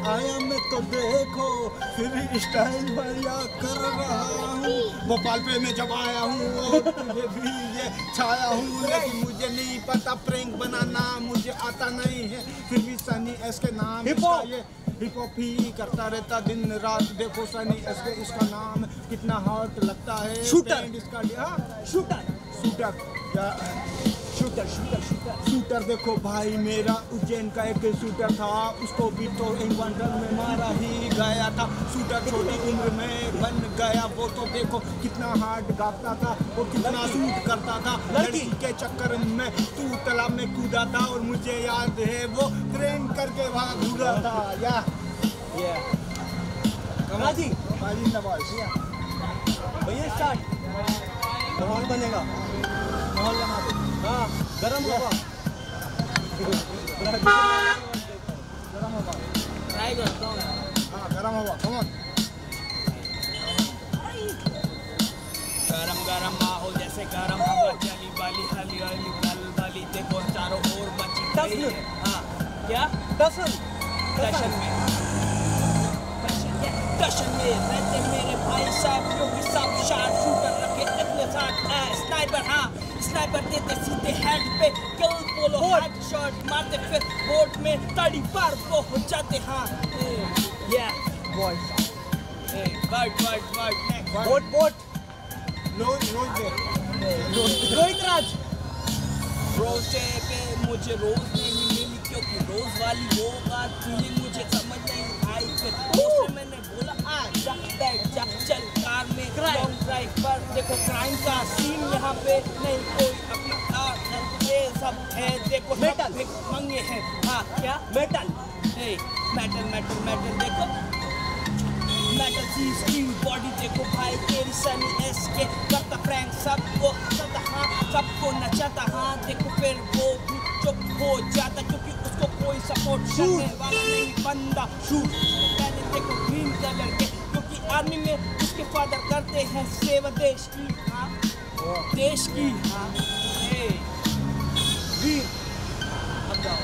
आया मैं तो देखो फिर स्टाइल बढ़िया कर रहा हूँ। भोपाल पे मैं जब आया हूँ और तुझे भी ये छाया हूँ, लेकिन मुझे नहीं पता प्रैंक बनाना मुझे आता नहीं है। फिर भी सनी एस के नाम इसका ये हिप हॉप ही करता रहता दिन रात। देखो सनी एस के इसका नाम कितना हॉट लगता है। शूटर इसका शूटर शूटर या शूटर शूटर शूटर शूटर। देखो भाई मेरा उज्जैन का एक शूटर था, उसको भी तो एनकाउंटर में मारा ही गया था। शूटर छोटी उम्र में बन गया वो तो देखो कितना हार्ड गाता था और कितना शूट करता था। लड़की के चक्कर में तू तालाब में कूदा था और मुझे याद है वो ट्रेन करके वहाँ घूरा था। या कमाजी भैया स्टार्ट माहौल बनेगा, माहौल बना दो। हाँ गरम होगा, गरम होगा, ट्राई करता हूँ। हाँ गरम होगा, कम ऑन। गरम गरम माहौल जैसे गरम हवा चली वाली हली हली बल बली। देखो चारों ओर मची गई है। हाँ क्या दर्शन में रहते मेरे भाई साहब, क्योंकि सब शार्प शूटर रखे इतने साथ स्नाइपर। हाँ स्नाइपर देते सीधे हेड पे किल बोलो हेड शॉट मारते फिर बोट में तड़ी पार को हो जाते। हाँ या boys word boat Rohit Raj. Rose day पे मुझे रोज नहीं मिली, क्योंकि रोज वाली वो बात फीलिंग मुझे समझ नहीं आई। फिर दोस्त मैंने बोला आजा बैठ जा चल कार में लॉन्ग ड्राइव पर। देखो क्राइम का सीन यहाँ पे नहीं कोई अपना ये सब है। देखो मेटल मंगे हैं। हाँ क्या मेटल मेटल मेटल मेटल। देखो मेटल सी स्क्रीन बॉडी। देखो भाई तेरी सनी एस के करता प्रैंक सबको सता। हाँ सबको नचाता। हाँ देखो फिर वो भी चुप हो जाता, क्योंकि उसको कोई सपोर्ट करने वाला नहीं बंदा। शूट पहले देखो ग्रीन कलर के, क्योंकि आर्मी में उसके फादर करते हैं सेवा देश की। हाँ देश की। हाँ वीर अब जाओ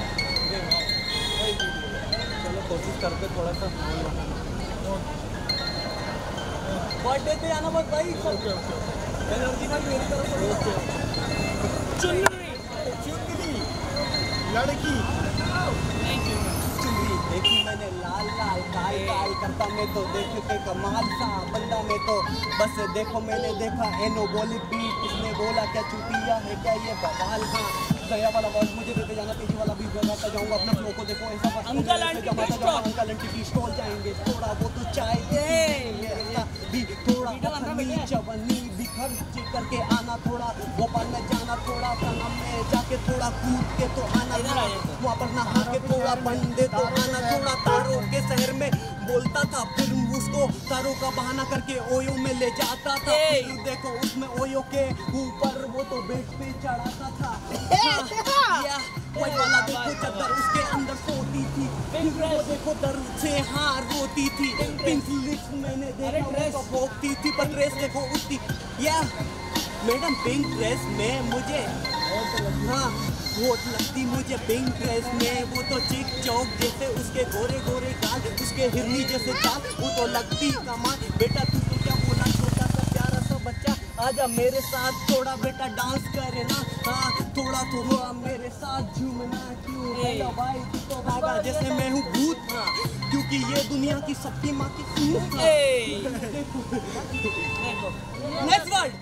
चलो कोशिश करते थोड़ा सा बर्थडे पे आना मत भाई। एनर्जी ना मेरी तरफ से चुनरी लड़की देखी मैंने लाल लाल काल काल करता मैं तो देखे के कमाल सा बंदा में तो बस देखो मैंने देखा एनो बोली बीट। इसने बोला क्या चुटिया है क्या ये बवाल। हाँ गया वाला वर्ड मुझे देते जाना, तेजी वाला भी बनाता जाऊंगा अपना फ्लो को। देखो ऐसा अंकल आंटी की स्टॉल जाएंगे थोड़ा वो तो चाय भी थोड़ा चवन्नी भी खर्च करके आना थोड़ा भोपाल में जाना थोड़ा सनम में जाके थोड़ा कूद के तो आना वहाँ पर नहा के थोड़ा बंदे तो आना थोड़ा तारों के शहर में बोलता था फिर उसको तारों का बहाना करके ओयो में ले जाता था। फिर देखो उसमें ओयो के ऊपर वो तो बेड पे चढ़ाता था। वही वाला देखो चद्दर उसके अंदर सोती थी, वो देखो दर्द से हाँ रोती थी। पिंक लिप्स मैंने देखा तो भोगती थी, पर ड्रेस देखो उसकी या मैडम पिंक ड्रेस में मुझे हाँ वोट लगती मुझे पिंक ड्रेस में। वो तो चिक चौक जैसे उसके गोरे गोरे गाल, उसके हिरनी जैसे चाल वो तो लगती कमाल। बेटा तू तो क्या बोला छोटा सा प्यारा सा बच्चा, आजा मेरे साथ थोड़ा बेटा डांस करे ना। हाँ थोड़ा थोड़ा मेरे साथ झूमना क्यों बेटा भाई तू तो भागा जैसे मैं हूँ भूत। हाँ क्योंकि ये दुनिया की सबकी माँ की सूट। नेक्स्ट वर्ड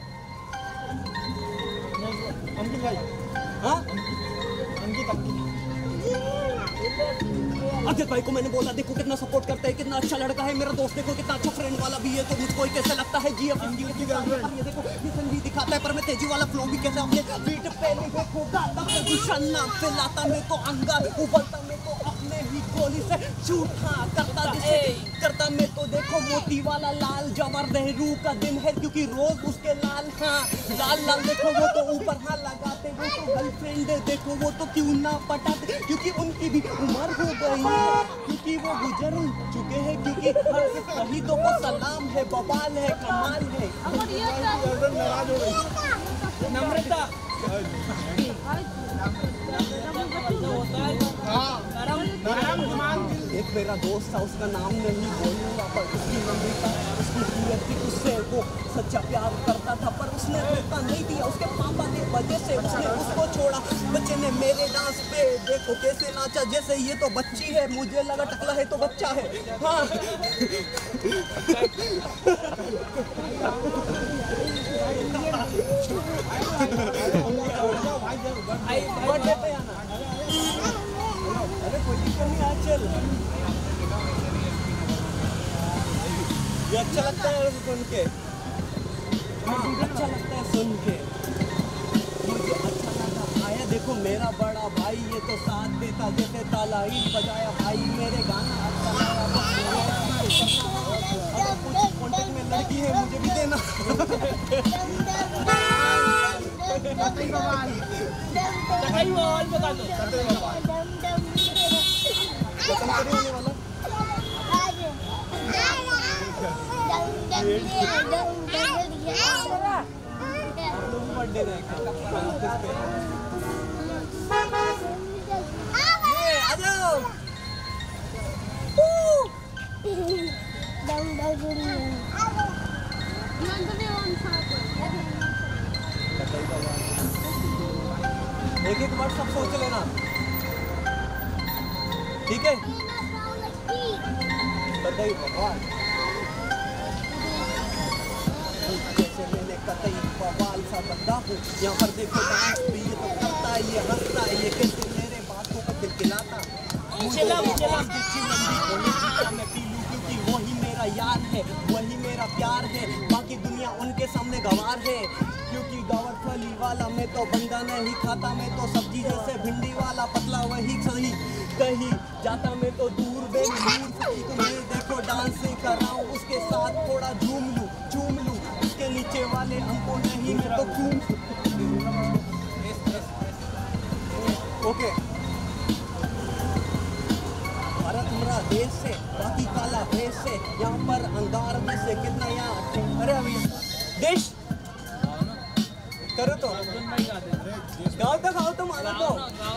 अंकित भाई। हाँ अंकित अजय भाई को मैंने बोला देखो कितना सपोर्ट करता है, कितना अच्छा लड़का है मेरा दोस्त। देखो कितना अच्छा फ्रेंड वाला भी है, तो मुझको ही कैसे लगता है जीएफ ये देखो मिशन भी दिखाता है, पर मैं तेजी वाला फ्लो भी कैसे अपने बीट पे देखो गाता प्रदूषण नाम पे लाता मैं तो अंगार उबलता मैं तो अपने ही गोली से शूट हाँ करता मैं तो देखो मोती वाला लाल जवाहर नेहरू का दिन है, क्योंकि रोज उसके लाल हाँ लाल लाल देखो वो तो ऊपर हाँ लगाते वो तो गर्लफ्रेंड देखो वो तो क्यों ना पटाते, क्योंकि उनकी भी उम्र हो गई है, क्योंकि वो गुजर चुके हैं, क्योंकि हर शहीदों को सलाम है, बवाल है, कमाल है। नाराज हो गई नम्रता हाँ एक मेरा दोस्त था, उसका नाम नहीं बोलूँगा, पर उसकी नम्रता, उसकी प्रियति, उससे वो सच्चा प्यार करता था, पर उसने धोखा नहीं दिया। उसके पापा की वजह से उसने उसको छोड़ा। बच्चे ने मेरे डांस पे देखो कैसे नाचा, जैसे ये तो बच्ची है, मुझे लगा टकला है तो बच्चा है। हाँ बर्थडे पे आना। अरे कोई दिक्कत नहीं, आज चल। ये अच्छा लगता है सुन के। हाँ अच्छा लगता है सुन के, मुझे अच्छा लगा। आया देखो मेरा बड़ा भाई, ये तो साथ देता जैसे ताला ही बजाया भाई। मेरे गाना अच्छा लगा। अगर कुछ कॉन्टेक्ट में लड़की है मुझे भी देना। चटाई बॉल बता दो। खत्म करें होने वाला। बर्थडे आ जाओ। एक एक वर्ड सब सोच लेना, ठीक है? बधाई भगवान। जैसे मैंने कतई बवाल सा बंदा हूँ, यहाँ पर देखो डांस भी ये तो करता है, ये हंसता है, ये कैसे मेरे बातों पर खिलखिलाता। मुझे लंबी मैं पी लूँ क्योंकि वही मेरा यार है, वही मेरा प्यार है। बाकी दुनिया उनके सामने गंवार है, क्योंकि गावर फली वाला मैं तो बंदा नहीं खाता। मैं तो सब्जी जैसे भिंडी वाला पतला वही सही, कहीं जाता मैं तो दूर बेलूर सही। तुम्हें देखो डांस कर रहा हूँ, उसके साथ थोड़ा झूम लूँ, चूम लूँ। उसके नीचे वाले हमको नहीं मैं तो चूम। ओके भारत हमारा देश से, बाकी काला भेष से, यहाँ पर अंगार में से कितना यहाँ। अरे अभी देश करो तो गाँव तक आओ तो मानो तो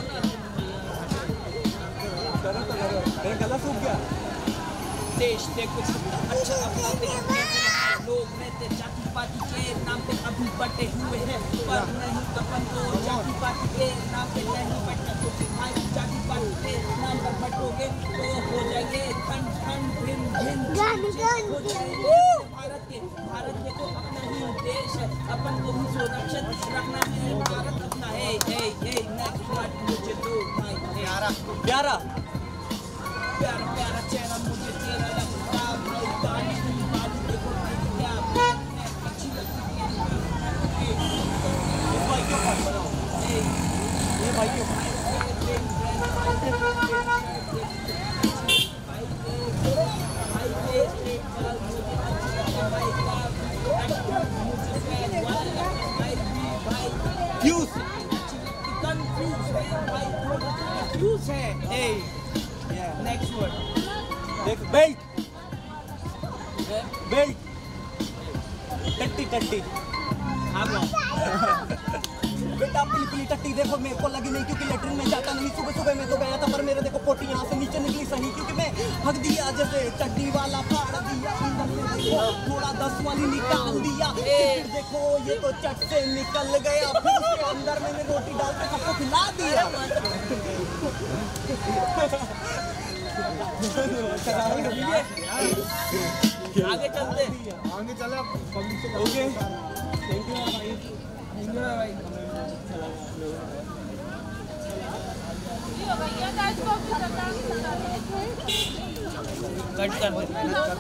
करो तो करो। मेरा गला सूख गया। देश देखो अच्छा अपना लोग रहते जाति पाति के नाम पे अभी बटे हुए हैं, पर नहीं अपन तो जाति पाति के नाम पे नहीं बटना। तो भाई जाति पाति के नाम पर बटोगे तो हो जाएंगे खंड खंड भिन्न भिन्न हो जाएंगे। भारत देखो अपना ही देश है, अपन को भी सुरक्षित रखना है। भारत अपना है। नेक्स्ट वर्ड मुझे दो भाई। प्यारा प्यारा प्यारा प्यारा चेहरा मुझे तेरा लगता भाई। गाने की बात देखो भाई क्या अच्छी लगती है। इस भाई क्यों बात बनाओ, ये भाई क्यों confused है। नेक्स्ट वर्ड देख, बेल्ट बेल्ट टट्टी टट्टी। बेटा पीली पीली टट्टी देखो मेरे को लगी नहीं, क्योंकि लेटरिन में जाता नहीं। सुबह सुबह मैं तो गया था, पर मेरे देखो पोटी यहाँ से नीचे निकली सही, क्योंकि मैं हक दिया जैसे चड्डी वाला फाड़ दिया। थोड़ा 10 वाली निकाल दिया, फिर देखो ये तो चट से निकल गया। फिर उसके अंदर मैंने रोटी डाल के सबको खिला दिया। आगे चलते आगे चले पब्लिक से। ओके थैंक यू भाई। कट कर